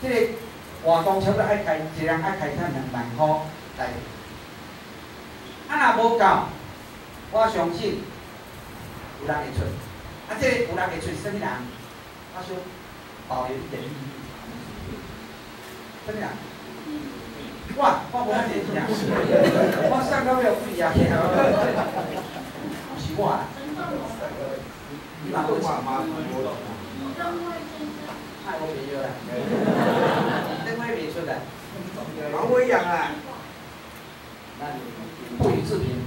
这个活动差不多爱开，一人爱开赚2万块台币。啊，若无够，我相信有人会出。啊，这个有人会出是啥物人？我想保留一点利益。啥物人？我无遐侪钱，我上到要贵啊，是我啦。你嘛有钱吗？太我袂要啦，灯会袂出来，王伟阳啊，不予置评。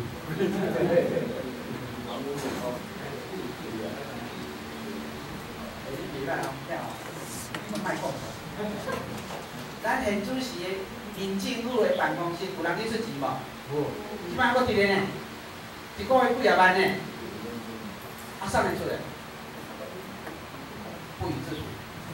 你袂歹哦，听卖讲。咱县主席的民政府的办公室有人去出钱无？有。即摆搁伫咧呢，一个月几啊万呢？啊，送得出来？不予置评。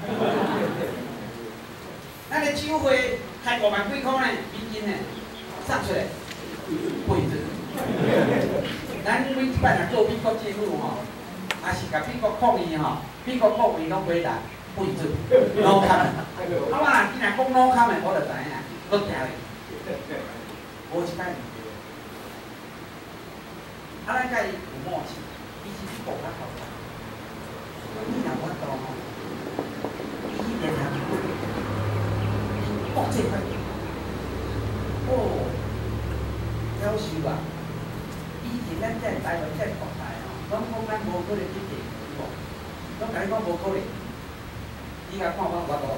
咱的酒会开5万几块呢，美金呢，送出来，不予置评。咱每一摆若做美国政府吼，也是甲美国抗议吼，美国国民拢回答不予置评，no comment。啊，我若既然讲 no comment， 我就知影，搁行咧，无一摆唔对。啊，咱甲伊有默契，伊是国较头大，你若我当吼。联合国际法哦，夭寿啊！以前咱在台湾在国台吼，拢讲咱无可能去地，拢甲你讲无可能。你甲看我多，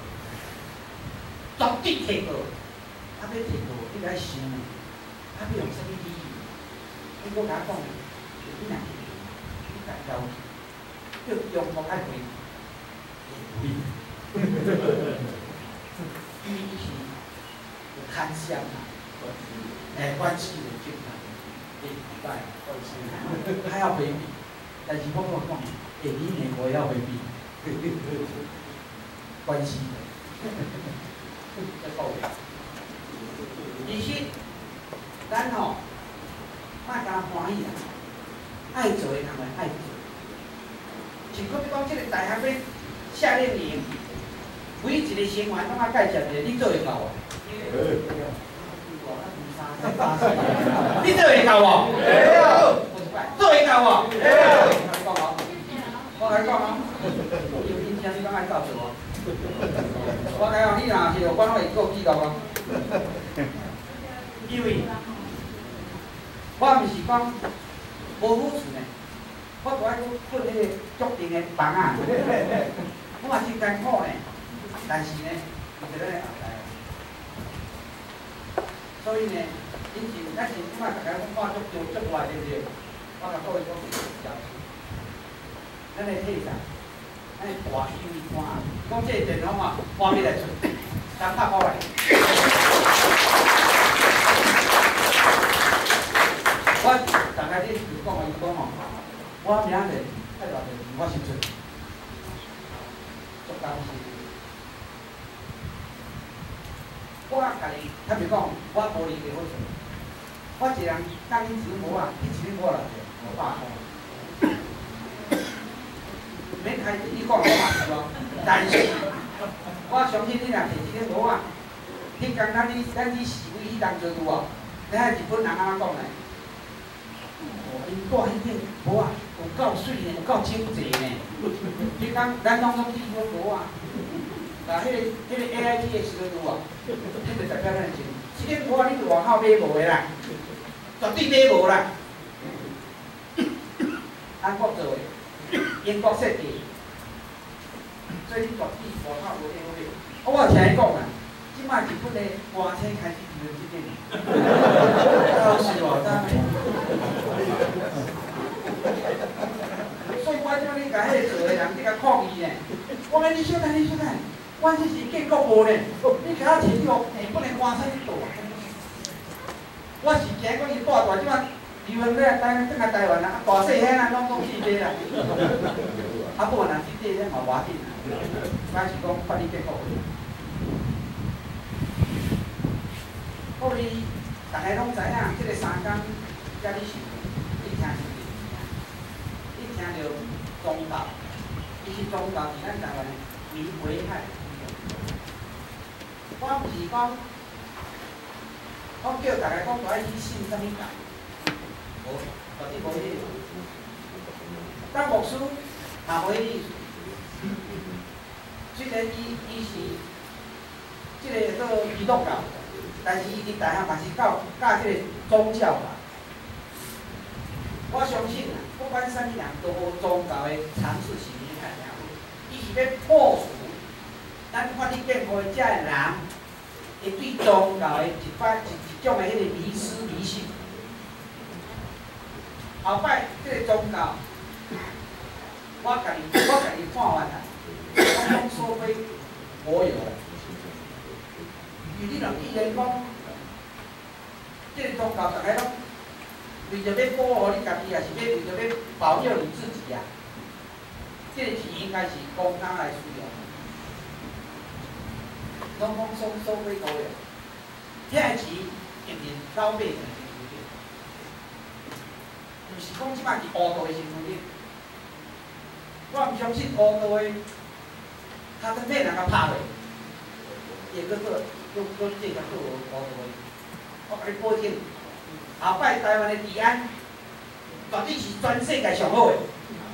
绝对摕过，啊要摕过，你来想，啊要用啥物理由？你我甲我讲，你若你甲交，要中国爱回，会。伊是有看相啊，关系的健康，对，关系，他要回避，但是我讲，你美国要回避，关系的，这够了。而且，咱吼，莫干欢喜啊，爱做的人们爱做，像比如讲，这个大学要夏令营。每一个成员拢啊介绍一个，你做会到无？你做会到无？做会到无？我来讲哦，有印象你敢爱告诉我？我来讲，你若是有关，我会做记录哦。因为我毋是讲无好处呢，我都爱去做迄个足定的房啊，我嘛真艰苦呢。但是呢，伊就咧后台，所以呢，以前咱是即摆大家讲看足外对不对？我甲各位讲是咱的体上，咱的大手一看，讲这个电脑啊，画面来出，300块来。我大概你就讲伊讲吼，我明日太偌济，我先出，足担心。我家己，坦白讲，我无理解好做。我一人工钱无啊，一千块啦，500块。免开你讲我嘛是咯，但是我相信你若摕一个无啊，迄工咱去示威迄当做有无？你看日本人安怎讲呢？因住迄顶无啊，有够水呢，有够清洁呢。迄工咱拢去说无啊。啊，迄个 AIT 的时阵有无？迄就代表咱钱，即个我你外口买无的啦，绝对买无啦。韩国做的，英国设计，所以你绝对外口无买好买。我有听伊讲啊，即摆日本的歌星开始用即点，搞是无？当然。所以我叫你甲迄个做的人，你甲抗议呢。我讲你小等，你小等。我这是建国无呢，你给我摕这个不能光彩去做。我是惊讲伊大即摆离婚了，台湾啊，大细遐啊，拢去买啦。啊，不过若去买，咱嘛无要紧啦。咱是讲法律建国。后来大家拢知影，这个3工遮你想，你听是袂你听着中道，伊是中道是咱台湾的危害。 讲，我叫大家讲，我爱去信啥物教？无，绝对无迄个。咱牧师也无迄个意思。虽然伊是即个做基督教，但是伊伫大学嘛是教即个宗教吧。我相信啊，不管啥物人都无宗教的尝试是厉害了。伊是要破除咱法律健康遮个人会对宗教的一种的迄个迷失迷信。后摆即个宗教，我家己看完啦，我讲所非我有。你若既然讲，即个宗教大家拢为着要保护你家己，也是要为着要保佑你自己啊。这个钱应该是公家来使用，拢讲所非我有，遐个钱一定老百姓的身躯顶，毋是讲即摆是乌道的身躯顶。我毋相信乌道的，他真免人甲拍落，也搁这个做乌道的。我甲你保证，后摆台湾的治安绝对是全世界上好的。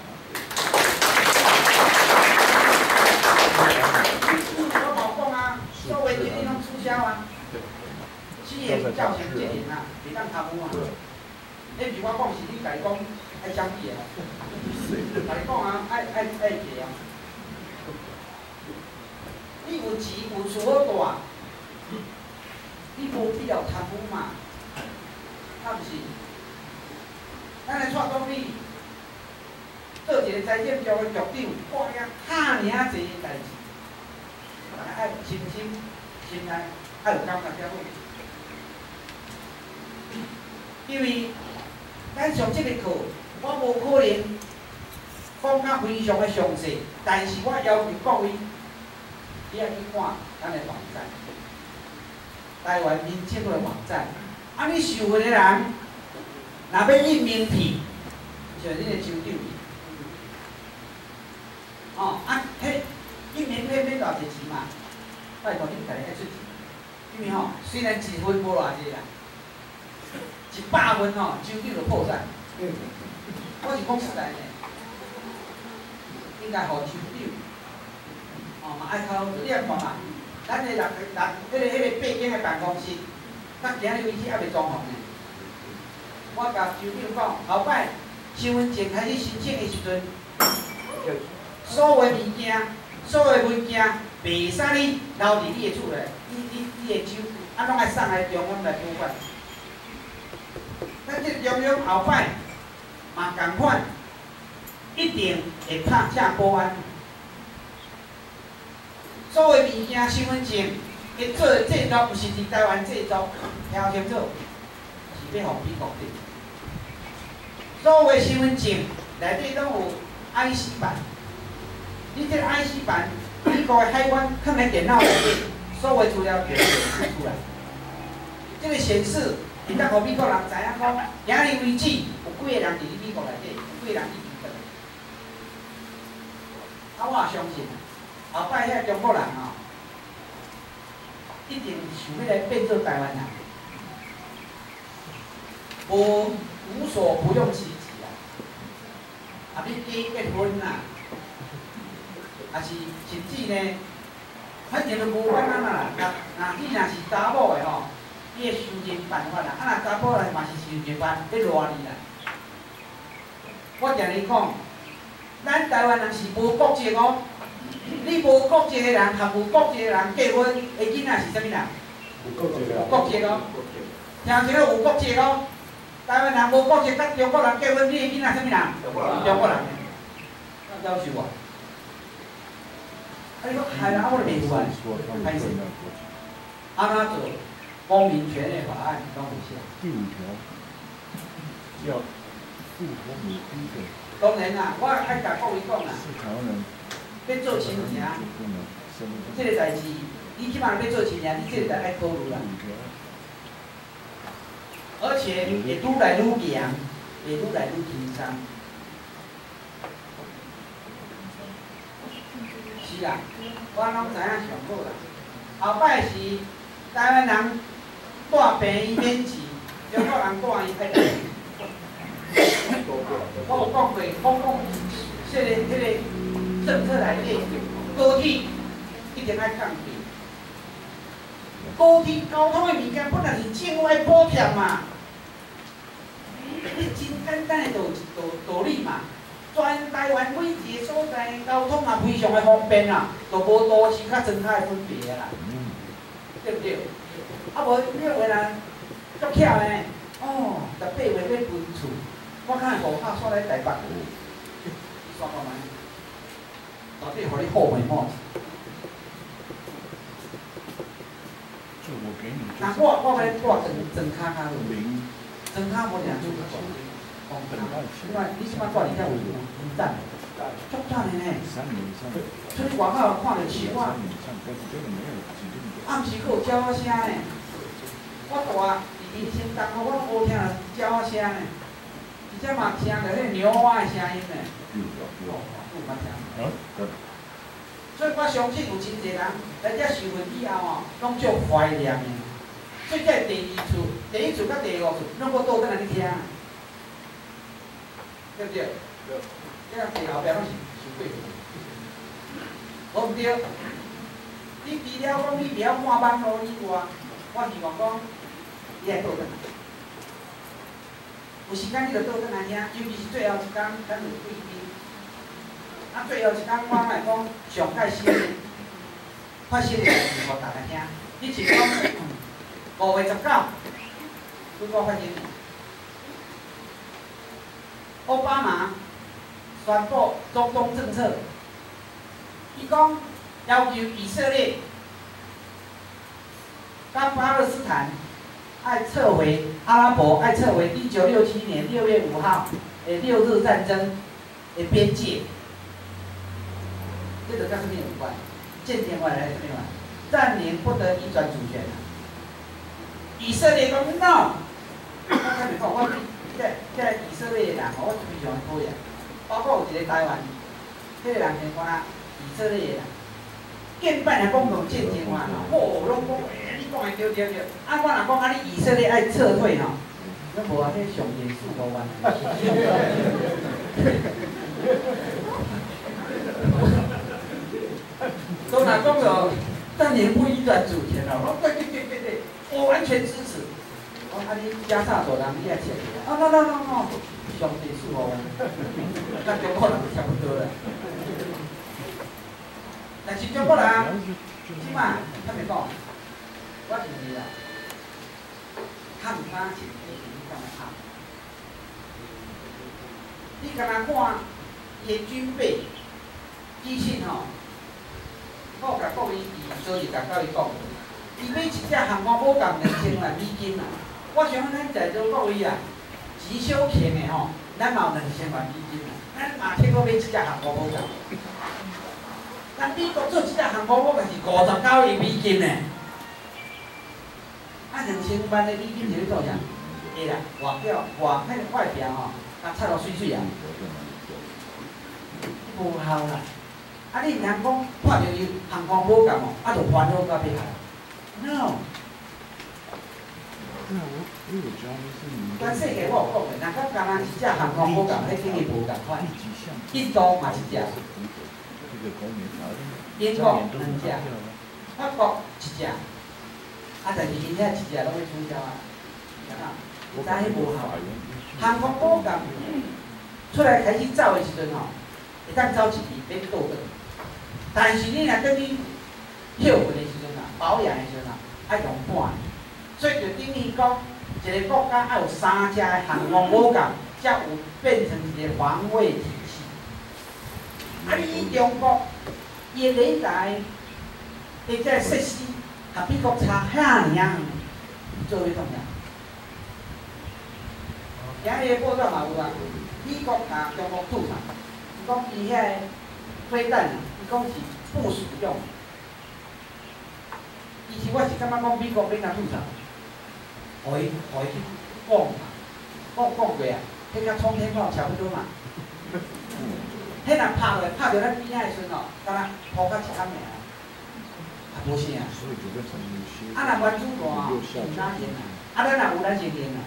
我冇讲啊，所谓这拢促销啊，私人造成责任啊，袂当贪污啊。迄比我讲是你家己讲爱枪毙啊，家己讲啊爱戒啊。你有钱有厝好大，你无必要贪污嘛，啊毋是？咱来带讲你做一个财政局的局长，哇呀，遐尔啊济代志。爱心内爱有感觉才好，因为咱上这个课，我无可能讲甲非常的详细，但是我要求各位，你要去看咱的网站，台湾民政府的网站。啊，你受训的人，若要印名片，像恁的州长，哦，啊，迄印名片免偌济钱嘛。拜托恁家己爱出钱，因为吼，虽然1分无偌济啦，100分吼，州长就破产。我是讲实在的，应该互州长，哦嘛爱靠你来看嘛，咱的迄个北京的办公室，到今日为止还未装潢呢。我甲州长讲，后摆身份证开始申请的时阵，所有物件、所有文件。袂使你留伫你的厝内，你的手啊，拢爱送来中央来保管。咱这中央后摆嘛共款，一定会拍正保安。所有物件、身份证会做的制作，毋是伫台湾制作，听清楚，是要互美国的。所有的身份证内底拢有 IC 版，你这个 IC 版。美国的海关放在电脑内底，所有资料全部显示出来。这个显示，会当互美国人知影讲，今日为止有几个人伫美国内底，有几个人去移民。啊，我也相信，后摆遐中国人哦，一定想要来变做台湾人，无所不用其极啊！啊，你结婚啊？也是甚至呢，反正就无管咱啦。若你若是查某的吼，你会想尽办法啦。啊，若查某的嘛是想尽办法要赖你啦。我定你讲，咱台湾人是无国籍哦。你无国籍的人，和无国籍的人结婚的囡仔是啥物人？有国籍哦。听清楚有国籍哦。台湾人无国籍，甲中国人结婚，你的囡仔啥物人？中国人。那夭寿啊！啊！你讲害人，我就袂有啊，歹势。安怎做公民权利法案？拢有写。第5条要不合理规定。当然啦，我爱甲各位讲啦。要做亲情，这个代志，你即摆要做亲情，你这个代爱考虑啦。而且会愈来愈强，会愈来愈轻松。是啦，我拢知影上好啦。后摆是台湾人带病医免治，中国人带伊爱治。我有讲过，我讲迄个政策内底，高铁一定爱降低。高铁交通的物件本来是政府爱补贴嘛，你真简单的道理嘛。全台湾每一个所在交通也非常的方便啦，就无都市较庄较的分别啦，对不对？啊无你有个人足巧呢，哦，18月要分厝，我看5卡煞来台北，刷看卖，到底互你后悔莫？那我要带装卡卡落，装卡无定做较大。另外，你即摆带离遐有站，足赞的呢。出去外口看着树啊，暗时佫有鸟仔声呢。我住伫人生当中，我拢无听到鸟仔声呢，而且嘛听到迄牛蛙的声音呢。有捌听。所以我相信有真侪人来遮受训以后哦，拢足怀念的。所以这第一次甲第5次，拢搁倒转来去听。对不对？这样地后壁拢是收过，无毋对。你除了讲你袂晓看网络以外，我希望讲你会倒转来。有时间你就倒转来听，尤其是最后一天，咱就贵宾。啊，最后一天我来讲上盖新的发生的代志，互大家听。你像讲5月19，拄我发生。奥巴马宣布中东政策，伊讲要求以色列、跟巴勒斯坦爱撤回阿拉伯爱撤回1967年6月5号的6日战争的边界，这个跟什么有关？渐渐外来什么有关？占领不得移转主权。以色列讲 no， 我看你看我。即以色列人，我非常讨厌，包括有一个台湾，迄个人就讲啊，以色列人，见摆来讲讲战争嘛，吼，拢讲，你讲的对对对，啊，我若讲啊，你以色列爱撤退吼，咱无啊，迄上严肃无关。都若讲了，占领不移转主权了，我对，我完全支持。啊！你加萨走人，你也切啊！no， 上帝是我，咱中国人差不多了。但是中国人，即摆他咪讲，我认为啦，他唔敢前去咁样拍。你敢若看伊军备机器吼，我甲各位所以甲各位讲，伊买一只航空母舰2000万美金啦。我想咱在座各位啊，极小钱的吼，咱嘛有2000万美金啦，咱嘛听过买一只航空母舰。咱美国做一只航空母舰是59亿美金呢，啊2000万的美金是要做啥？会啦，迄个外表吼，啊擦落水水啊，无效啦。啊你毋通讲看到伊航空母舰哦，啊就烦恼到要下 ，no。全世界我有讲的，若讲干那一只航空母舰，迄经济无共款。印度嘛一只，英国2只，法国1只，啊，但是因遐1只拢要取消啊，知影迄无效。航空母舰出来开始走的时阵吼，会当走一年免倒转，但是你若跟你休训的时阵啊，保养的时阵啊，爱用半年。所以就等于讲，一个国家要有3只的航空母舰，才有变成一个防卫体系。啊，你中国伊个雷达，伊个设施，和美国差遐尔远，做咩重要？今日个报道嘛有啊，美国甲中国吐槽，伊讲伊遐飞弹，伊讲是部署用。以前我是感觉讲美国免甲吐槽。互伊去讲嘛，讲过啊，迄甲冲天炮差不多嘛。迄若拍着咱边仔的时阵哦，敢若抛甲一暗尔，啊无啥。啊，若原子弹唔哪用啊？啊，咱若有咱就用啊。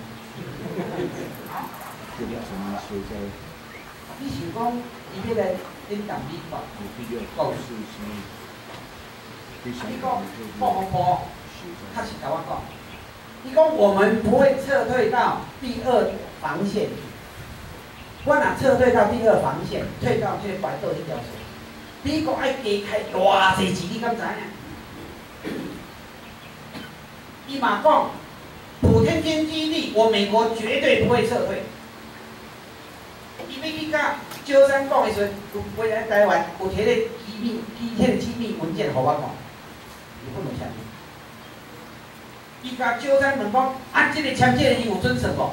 你想讲，伊要来领导美国，告诉你讲国防部他是甲我讲，伊讲我们不会撤退到第二防线。我若撤退到第二防线，退到这个白道迄条线，美国爱加开偌济钱，你敢知影？伊嘛讲，普天间基地，我美国绝对不会撤退。伊要去甲鸠山讲的时阵，回来台湾有摕个机密文件，互我看，伊不能签。伊甲鸠山问讲，啊，这个签这个伊有准绳无？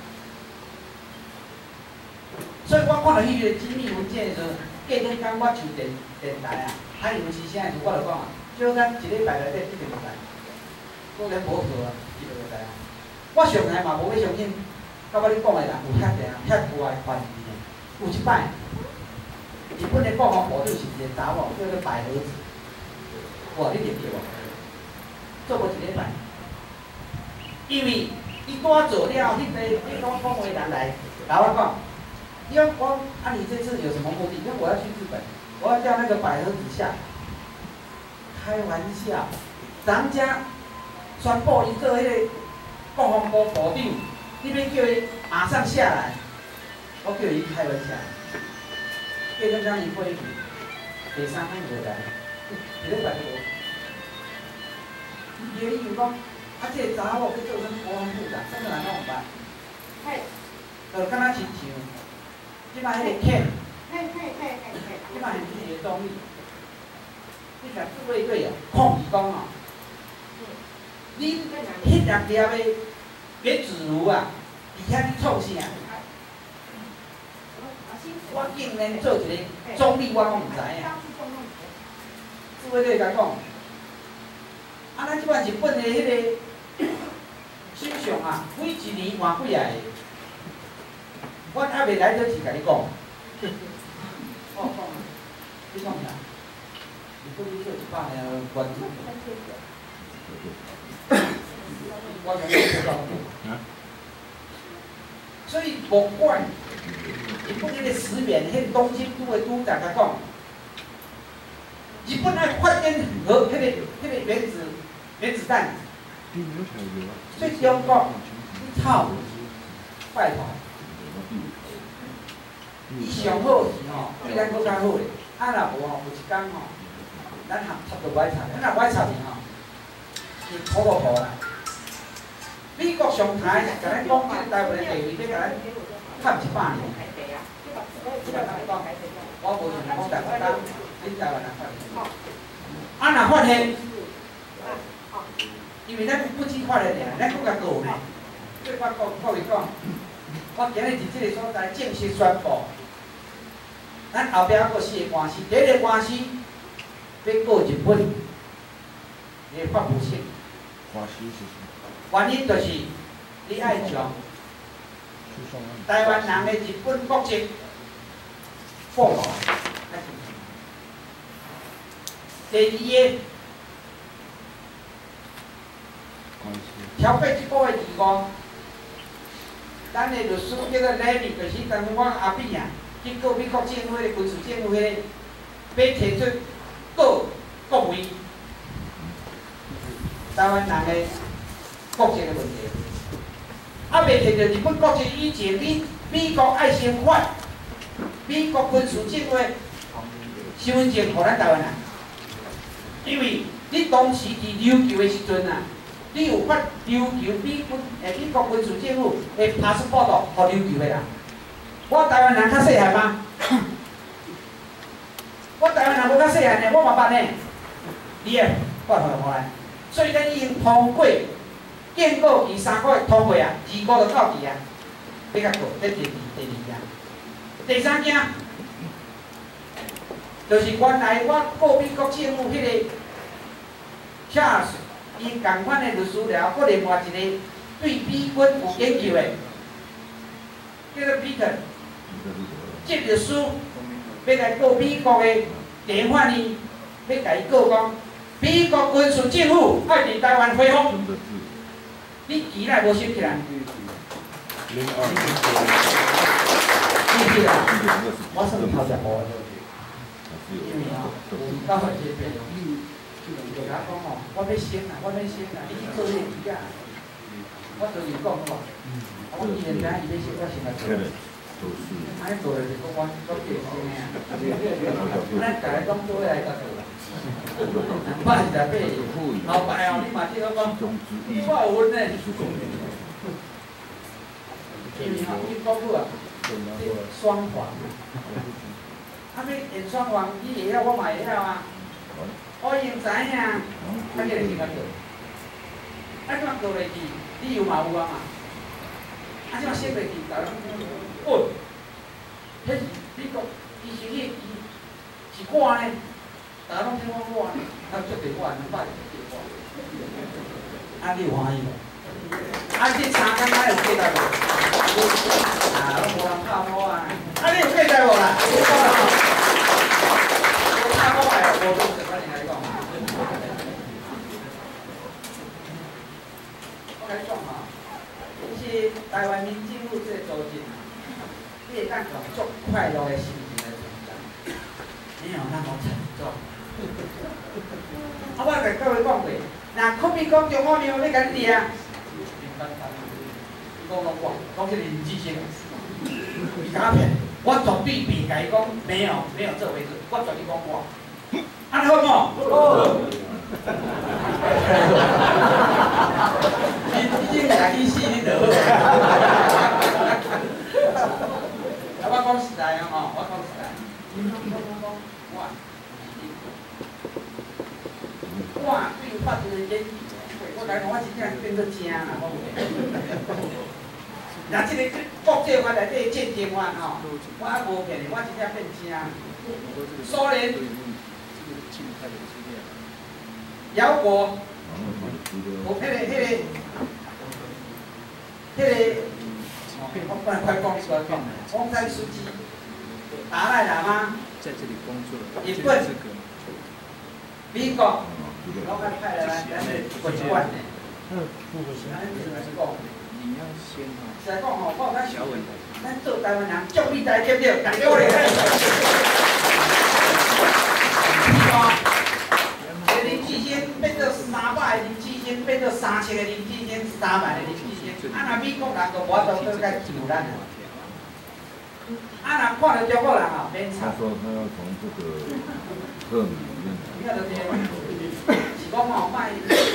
所以我看到迄个机密文件的时候，隔天讲我上电台啊，他以为是啥时，我就讲啊，鸠山一礼拜内底一定会来，我连无错啊，伊就会来啊。我上来嘛无要相信，甲我你讲的人有遐济啊，遐大的权利呢。有一摆，日本的国防部长是一个查某，叫做百合子，哇，你认得无？做过一礼拜，因为伊跟我做了，迄个你讲讲话人来，甲我讲。因为我啊，你这次有什么目的？因为我要去日本，我要叫那个百合子下。开玩笑，咱家宣布伊做迄个国防部部长，你要叫伊马上下来，我叫伊开玩笑。叫咱讲伊过去，第三天就来，一礼拜就无。伊就讲，啊，这个查某去做什么国防部长，什么人拢有办？就敢若亲像。即摆迄个 Ken， 即摆是一个总理，你甲自卫队哦抗议讲哦，你迄粒粒的原子炉啊，伫遐你创啥？我竟然做一个总理，我拢唔知影。自卫队甲讲，啊，咱即摆日本的迄个首相啊，每一年换几啊个。我还未来得及甲你讲，讲，你讲啥？你过去做100年官职，我讲你做到。所以无管，日本迄个石原，迄个东京都的都长甲讲，日本爱发展核迄个原子弹，所以中国，你操，拜托。伊上好是吼，比咱搁较好诶。啊，若无吼，有一工吼，咱合插着歪插，咱若歪插去吼，是土落土啦。美国上台是甲咱讲，即个台湾诶地位要甲咱砍100年。我无想讲台湾人，恁台湾人发现。啊，若发现，因为咱不止发现尔，咱搁甲告呢。所以我讲，我今日伫即个所在正式宣布。咱后壁还佫4个官司，第一个官司要告日本的发布性。官司是啥？原因就是你爱将台湾人的日本国籍放落来。第二个，超过1个月以后，咱的律师叫做雷米，就是当我阿扁啊。去告美国政府的军事政府迄个，要提出告国会台湾人的国籍的问题。啊，未摕到日本国籍以前，你美国爱先发美国军事政府身份证，互咱台湾人。因为你当时伫琉球的时阵啊，你有发琉球美国军事政府的 passport 互琉球的人。我台湾人较细汉吗？我台湾人无较细汉呢，我嘛捌呢。你诶，我互来。所以咱已经通过，建构期3个月通过啊，2个就到期啊。要甲过，这第二件。第三件，就是原来我告美国政府迄个 Charles， 伊共款的律师了，搁另外一个对美军有研究的，叫做 Peter。这律师要来告美国的电话呢，要甲伊告讲， 美国军事政府要伫台湾恢复，你钱来无收起来？记啦，我算头10步的，因为吼，到后这边，就甲讲吼，我要升啦，你去做迄个鱼啊，我对伊讲好无？我伊现在伊要升，我先来做。安尼做就是讲我决心的啊，咱大家讲做来甲做啦。我是来买后摆哦，你嘛记得讲，我有阮呢。因为吼，伊讲过啊，双簧，啊，要演双簧，你会晓，我嘛会晓啊。我已经知影，啊，这个是怎做？啊，怎做袂记？你有嘛有啊嘛？啊，怎写袂记？大家哦，迄是你讲，以前迄个是我呢，大家拢听我呢，啊，做地我200就地我，啊，你有欢喜无？啊，这3工仔有记得无？啊，拢无人拍我啊！啊，你有记得无啦？我拍我来，无做什么人来讲。我甲你讲吼，其实台湾民政府这个组织，你会当用足快乐的心情来存在，你有那么沉重。啊，我甲各位讲过，若可比讲中华庙要甲你掠。讲讲这个林志兴，你假骗，我绝对袂甲伊讲没有这回事，我绝对讲我，安好无？好。你家己死你就好。啊，我讲实在哦，我讲实在，我对法律的演绎。我来讲，我真正变做正啦，我有。若即个国际法内底战争法吼，我还无骗你，我真正变正。苏联、辽国，我我不能快讲出来讲，翁山书记、达赖喇嘛，日本、美国。我看派来咱是规管的，咱是讲，是来讲吼，我有咱想，咱做台湾人，足理财对不对？大家好嘞。一个林志坚变做300个林志坚，变做3000个林志坚，3万个林志坚，啊那美国人都无法度去甲救咱。啊那看到中国人啊，免吵。他说他要从这个赫里面。你看到这个。是讲吼，卖，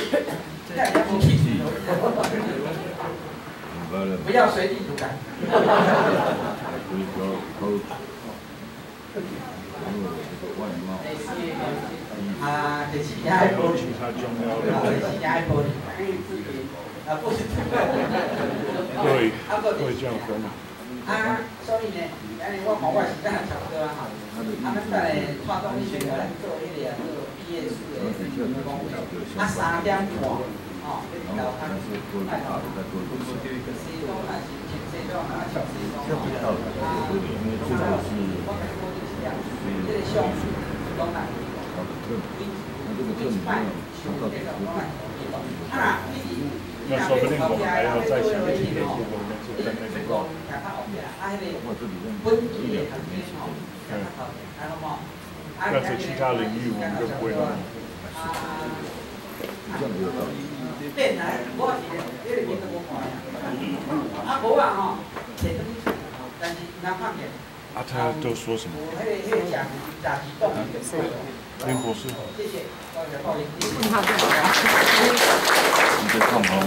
不要随地涂改。啊，就是也爱玻璃，就是也爱玻璃，啊，不是。对，这样分。啊，所以呢，安尼我看我时间也差不多啊，啊，咱等下蔡总理选咱做迄个做毕业式的讲会，啊3点半，吼，你到他是爱好，西装还是穿西装还是穿西装？啊，我跟你说就是这样，这个项目讲哪？你办项目这个讲哪？啊，那说不定我们还要再想一些哦。啊，迄个本地的行业吼，还好无？但是其他领域我们就不会弄。变来，我是迄个面都无看呀。啊，无啊吼，但是哪方面？啊，他都说什么？迄个甲级动物的林博士。谢谢，不好意思。好的。你在看吗？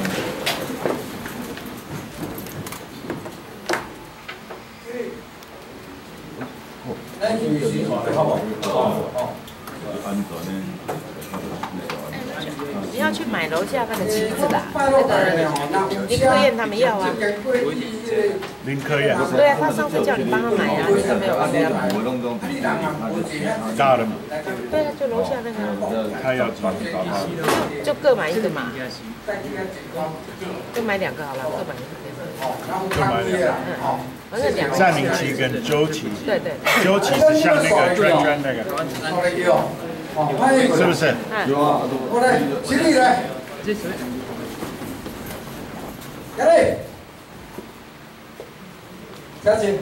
你要去买楼下那个旗子啦，那个林科燕他们要啊。 林科燕。 对啊，他上次叫你帮他买啊，你都没有帮他买。 大的吗？ 对啊，就楼下那个。 他要就各买一个嘛。就买2个好了，各买一个。 就买2个。 反正2个。 占领旗跟周旗。 对对。 周旗是像那个圈圈那个。 是不是？有啊， 过来，起立来。下来，小姐。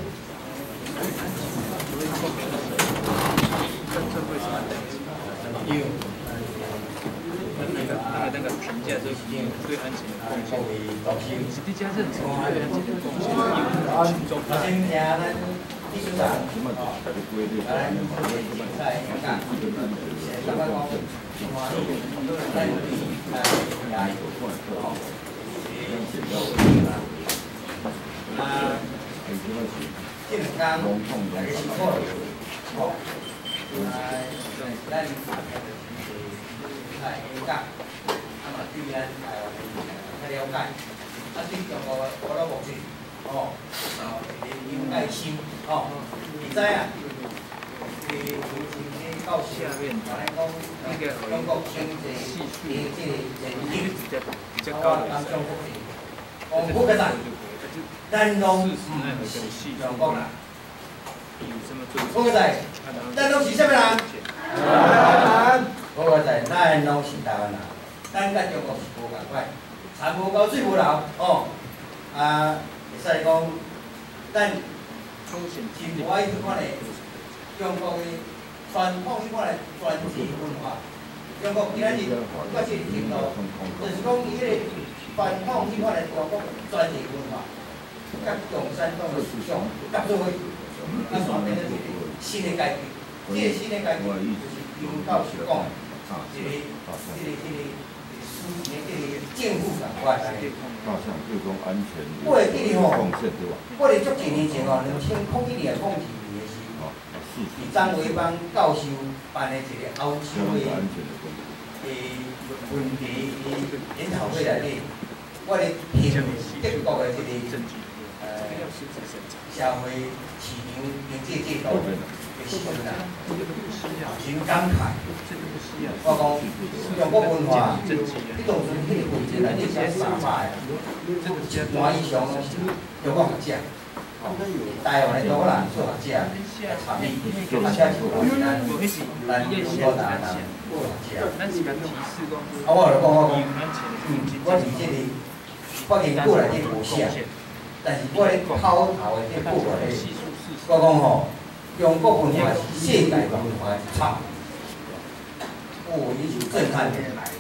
那个评价对安全的贡献，是这家认同对安全的贡献，有群众。 这两天大家辛苦了，哦，咱讲，啊嘛对咱台湾较了解，啊对中国我都目前，哦，有爱心，哦，你知啊？到下面，那个中国经济这前景，啊，当中福利，我不可能，咱拢唔是中国人。我个在，咱拢是啥物人？我个在，咱拢是台湾人，咱甲中国是无共款，田无高水无流，哦，啊，会使讲，咱真无爱迄款的中国的传统迄款的传统文化。中国今仔日到这个程度，就是讲伊迄个传统迄款的中国传统文化，甲共产党的思想合做伙，啊，转变了一个新的阶段。这个新的阶段就是由教授讲，一个政府上我来。 大象就讲安全我会记得吼， 贡献对吧？ 我哋足几年前吼，2001年、2002年的时候，伫张维邦教授办的一个欧洲的问题研讨会内底，我哋评德国的这个社会市场经济制度的时阵啊，真感慨。我讲中国文化，迄当阵迄个位置内底写300个，一半以上拢是中国学者。台湾的中国人做学者来参与，而且是咱中国人做学者。啊，我就讲，我是这个，我研究内底无写，但是我咧口头的这报告咧，我讲吼，中国文化是世界文化的产物。哦，伊是震撼的，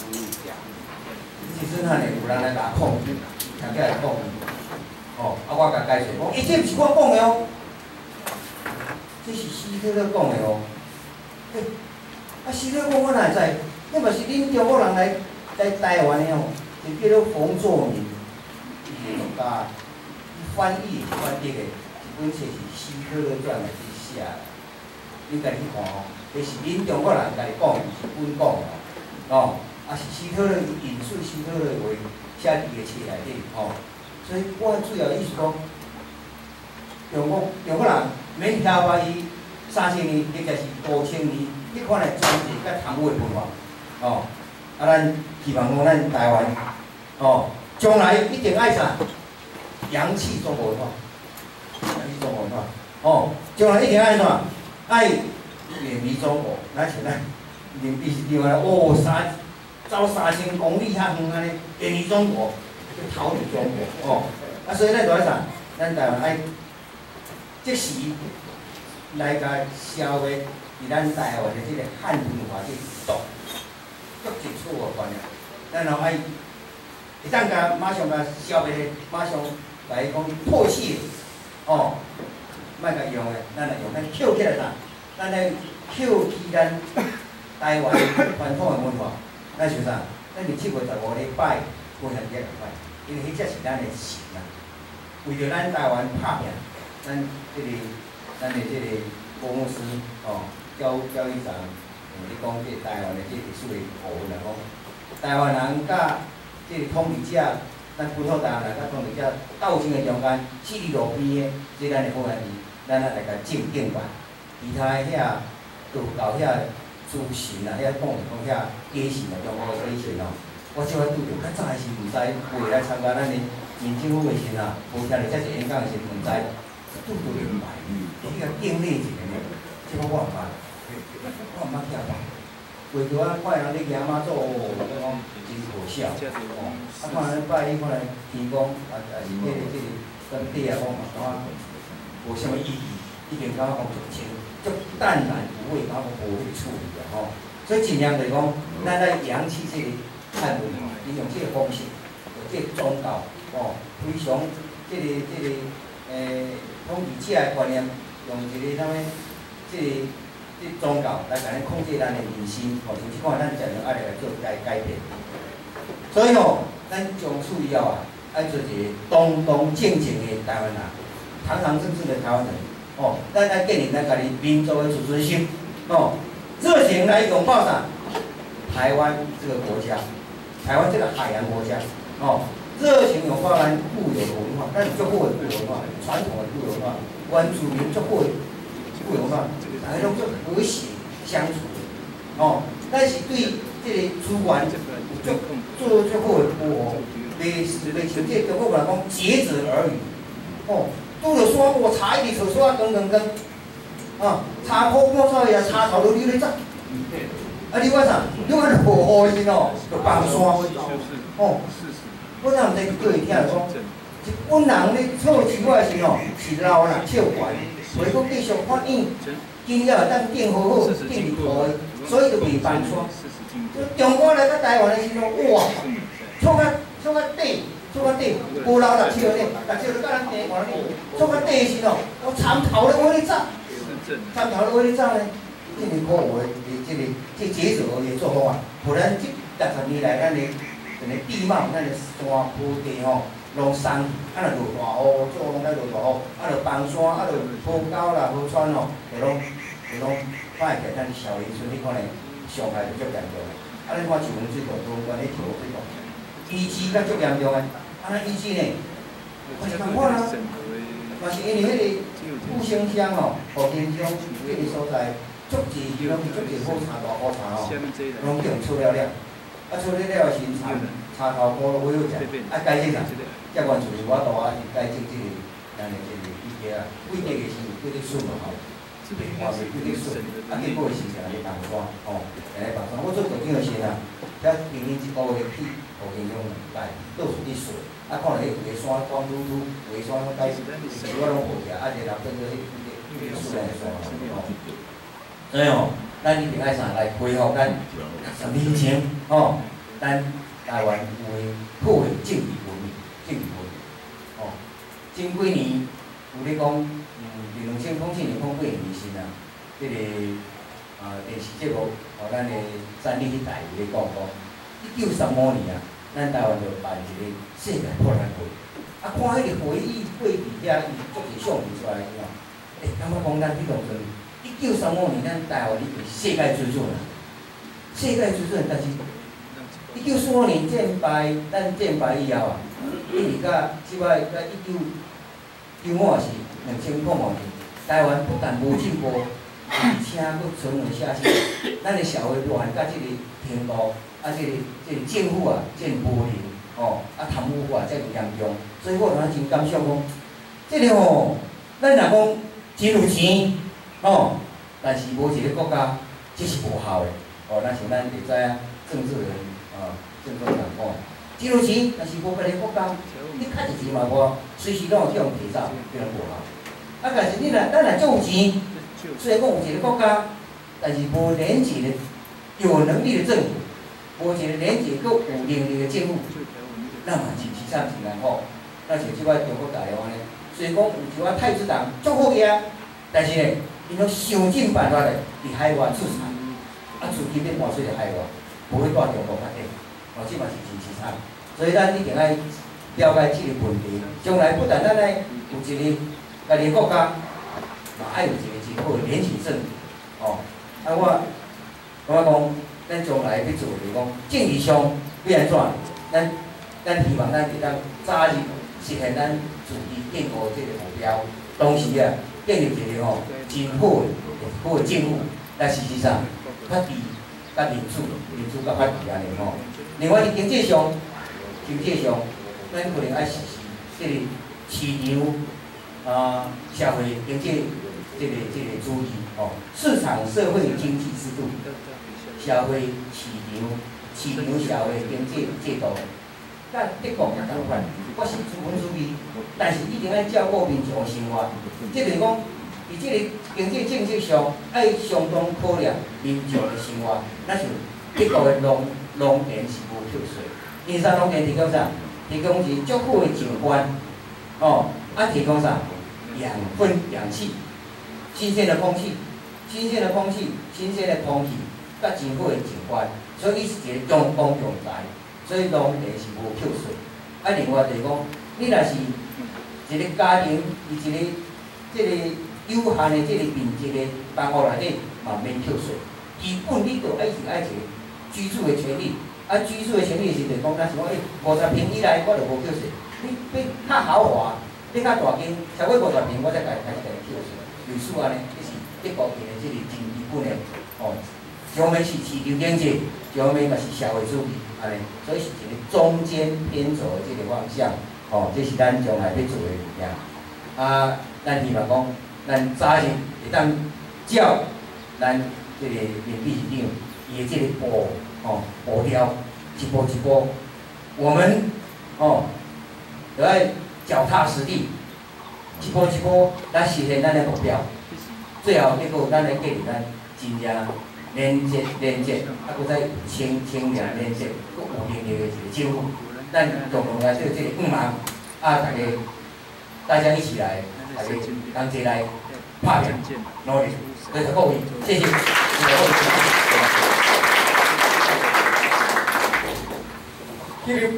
是震撼的，有人来甲控，人家来控。哦，啊，我甲解释讲，这毋是我讲的哦，这是希特勒讲的哦。嘿，啊，希特勒讲我哪会知？那嘛是恁中国人来台湾的哦，就叫做冯作明，伊个作家，伊翻译翻译的一本册是《希特勒传》来写的，你家己看哦。这是恁中国人家己讲，是阮讲的哦，啊是希特勒引述希特勒话写伫个册内底哦，所以我主要意思讲，中国人免晓把伊3000年，或者是5000年，迄款的传承甲贪污的文化哦，啊咱希望讲咱台湾哦，将来一定爱啥，扬弃中国文化，扬弃中国文化哦，将来一定爱啥，爱。远离中国，咱像咱另外哦走3000公里遐远安尼，远离中国，去逃离中国哦。啊，所以咱就爱啥？咱台湾爱即时来甲消灭伫咱台湾的即个汉文化这毒，足基础的观念，咱就爱会当甲马上甲消灭，马上来讲唾弃哦，莫甲用的，咱来用，咱捡起来啥？咱来捡起咱台湾传统的文化，咱想啥？咱伫7月15日拜国庆节来拜，因为迄只是咱的神啊。为着咱台湾拍拼，咱的这个郭牧师哦，教育长，你讲这台湾的这历史的部分来讲，台湾人甲这个统治者，咱本土台湾人甲统治者斗争的中间，死伫路边的，这咱的好兄弟，咱来甲正经办。其他遐道教遐诸神啊，遐讲遐假神啊，中国假神哦，我即摆拄着，较早是毋知，为来参加咱的民政府的时啊，无听着遮济演讲的时，毋知，拄着明白，伊个敬礼一个呢，即个我毋捌，我毋捌听过， 回头啊，看人咧行马祖，讲真可笑哦。啊，看人拜，看人天公，是这个跟地啊，讲嘛，感觉无啥物意义，一定感觉讲足淡然无味，感觉无去处理啊吼。所以尽量就是讲，咱来扬弃这个汉文化，利用这个方式，这个宗教哦，非常这个统治者的观念，用一个啥物，这宗教来甲咱控制咱的人心，吼，甚至看咱怎样爱来做改变。所以吼，咱从此以后啊，爱做一个堂堂正正的台湾人，堂堂正正的台湾人。哦，咱来建立咱家己民族的自尊心，哦，热情来拥抱啥？台湾这个国家，台湾这个海洋国家，哦，热情拥抱咱固有的文化，咱足好的固有文化，传统的固有文化，原住民足好的固有文化，大家拢足和谐相处，哦，咱是对这个资源做足好的保护，袂像这中国人讲竭泽而渔，哦。拄着山，我插一直找山，长，啊，插裤摸出去啊，插头都溜咧走。啊，你我啥？你我就无好心哦，就放山。哦，我哪毋知过去听讲，阮人咧做树仔时吼，是老人笑悬，袂阁继续发展，今了当建好好，建立好个，所以就袂放山。中国来到台湾的时候，哇，创啊底。做较底，无留6尺咧，6尺就甲咱地看咧。做较底时吼，我参头咧往咧走，参头咧往咧走咧，这个可有诶，这节奏诶做法啊，互咱这60年来咱诶地貌，咱诶山坡地吼，拢松，啊若落大雨，做拢在落大雨，啊若崩山，啊若坡沟啦、河川吼，会拢歹起咱小林村，你看咧伤害就足严重诶。啊，你看树林水道、东关迄条水道。遗址较足严重诶，啊，咱遗址呢，嘛是共款啊，嘛是因为迄个富兴乡吼、福建乡迄个所在，足济拢是足济好茶大好茶吼，拢已经出了，啊出了时茶头菇都尾好食，啊改正啥？遮原厝是我大啊是改正这个咱的这个伊个啊，贵地个是几粒笋嘛吼，换是几粒笋，啊结果是成个东山吼，来东山，我做局长个时啊，遐明年一个月去。福建乡内到处去水，啊，看到迄个山光秃秃，围山拢改，是我拢好起来，啊，一个人变做迄树来山吼。所以吼，咱一定爱啥来恢复咱60年前吼，咱台湾有诶好诶政治文明，吼，前几年有咧讲2004年、08年时啊，迄个电视节目，咱诶三立迄台有咧讲1935年啊，咱台湾就办一个世界博览会，啊，看迄个会议柜底遐伊足侪相片出来以后，感觉讲咱迄当阵1935年咱台湾已经世界水准啦，世界水准，但是1945年咱战败以后啊，一直到即摆到1995是2005年，台湾不但无进步，而且佫存活下去，咱的社会乱甲即个程度。啊，这个政府啊，真无能哦，啊贪污啊，真严重，所以我当真感想讲，这个吼，咱若讲真有钱哦，但是无一个国家，这是无效的哦。那像咱会知影政治人政治人讲，真有钱，但是无别个国家，你较有钱嘛无，随时拢有去用提走，变无效。啊，但是咱若足有钱，虽然讲有一个国家，但是无廉洁的、有能力的政府。无一个廉洁、佫有能力的政府，咱嘛是真难好。咱像即摆中国大陆安尼，虽然讲有一寡太子党足好个，但是呢，因拢想尽办法咧，伫海外出产，啊，资金要搬出去海外，无去带中国发展，哦，即嘛是真惨。所以咱一定爱了解即个问题，将来不但咱咧有一个家己国家，嘛爱有一个真好的廉洁政府，哦，啊我讲。咱将来要做就是讲，政治上要安怎？咱希望咱会当早日实现咱自己建国这个目标。同时啊，建立一个吼真好的政府。但事实上，法治甲民主甲法治安尼吼。另外伫经济上，咱可能爱实施这个市场社会经济这个主义吼，市场社会经济制度。 社会市场社会经济制度，甲德国也同款。我是资本主义，但是一定要照顾民众生活。即就是讲，伫即个经济政策上，爱相当考量民众的生活。那像德国的农田是无扣税，因为啥农田提供啥？提供是足好的景观，提供啥？养分、氧气，新鲜的空气，甲真好的景观，所以伊是一个中公用财，所以农田是无扣税。另外就是讲，你若是一个家庭，伊即个有限的即个面积的房屋内底，嘛免扣税。基本你就爱一个居住的权利，居住的权利是就是讲，咱是讲50平以内我就无扣税。你较豪华，你较大间，超过50平我才开始扣税。类似安尼，这是德国的即个真基本的一方面是市场经济，一方面嘛是社会主义，安尼，所以是一个中间偏左的即个方向。这是咱将来要做的物件。咱希望讲，咱早日会当照咱即个林秘书长伊的即个步调，一步一步，我们都要脚踏实地，一步一步来实现咱的目标。最后结果，咱来建立咱真正连接，搁再清明连接，搁有能力的一个政府。咱共同来做这个5忙，大家一起来，大家同齐来拍拼努力，多谢各位，谢谢。继续。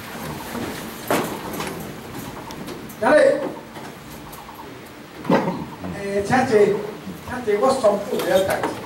今日，请坐，我宣布一个代志。